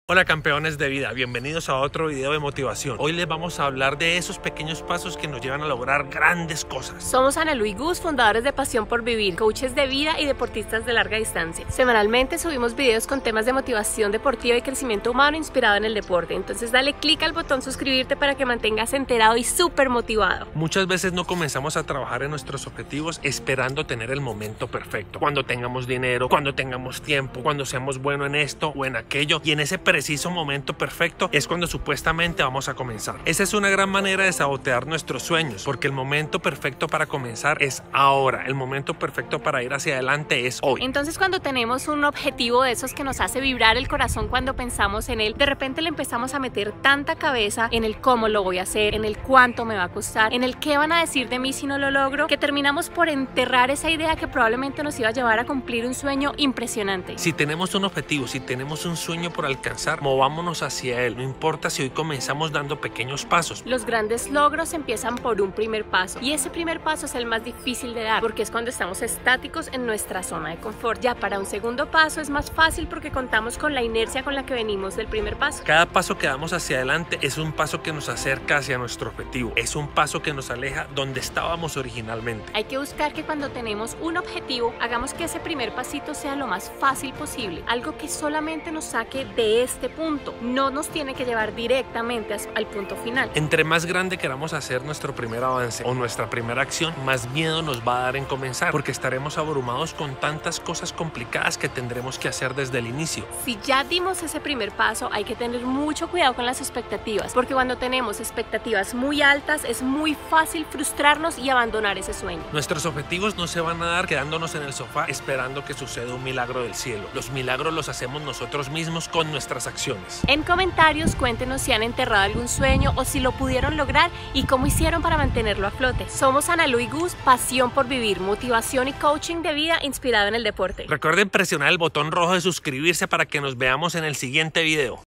Hola campeones de vida, bienvenidos a otro video de motivación. Hoy les vamos a hablar de esos pequeños pasos que nos llevan a lograr grandes cosas. Somos Ana Lu y Gus, fundadores de Pasión por Vivir, coaches de vida y deportistas de larga distancia. Semanalmente subimos videos con temas de motivación deportiva y crecimiento humano inspirado en el deporte. Entonces dale click al botón suscribirte para que mantengas enterado y súper motivado. Muchas veces no comenzamos a trabajar en nuestros objetivos esperando tener el momento perfecto. Cuando tengamos dinero, cuando tengamos tiempo, cuando seamos buenos en esto o en aquello, y en ese preciso momento perfecto es cuando supuestamente vamos a comenzar. Esa es una gran manera de sabotear nuestros sueños, porque el momento perfecto para comenzar es ahora. El momento perfecto para ir hacia adelante es hoy. Entonces, cuando tenemos un objetivo de esos que nos hace vibrar el corazón cuando pensamos en él, de repente le empezamos a meter tanta cabeza en el cómo lo voy a hacer, en el cuánto me va a costar, en el qué van a decir de mí si no lo logro, que terminamos por enterrar esa idea que probablemente nos iba a llevar a cumplir un sueño impresionante. Si tenemos un objetivo, si tenemos un sueño por alcanzar, movámonos hacia él. No importa si hoy comenzamos dando pequeños pasos. Los grandes logros empiezan por un primer paso, y ese primer paso es el más difícil de dar, porque es cuando estamos estáticos en nuestra zona de confort. Ya para un segundo paso es más fácil porque contamos con la inercia con la que venimos del primer paso. Cada paso que damos hacia adelante es un paso que nos acerca hacia nuestro objetivo. Es un paso que nos aleja donde estábamos originalmente. Hay que buscar que cuando tenemos un objetivo, hagamos que ese primer pasito sea lo más fácil posible. Algo que solamente nos saque de este punto, no nos tiene que llevar directamente al punto final. Entre más grande queramos hacer nuestro primer avance o nuestra primera acción, más miedo nos va a dar en comenzar, porque estaremos abrumados con tantas cosas complicadas que tendremos que hacer desde el inicio. Si ya dimos ese primer paso, hay que tener mucho cuidado con las expectativas, porque cuando tenemos expectativas muy altas es muy fácil frustrarnos y abandonar ese sueño. Nuestros objetivos no se van a dar quedándonos en el sofá esperando que suceda un milagro del cielo. Los milagros los hacemos nosotros mismos con nuestras acciones. En comentarios cuéntenos si han enterrado algún sueño o si lo pudieron lograr y cómo hicieron para mantenerlo a flote. Somos Ana Lu y Gus, Pasión por Vivir, motivación y coaching de vida inspirado en el deporte. Recuerden presionar el botón rojo de suscribirse para que nos veamos en el siguiente video.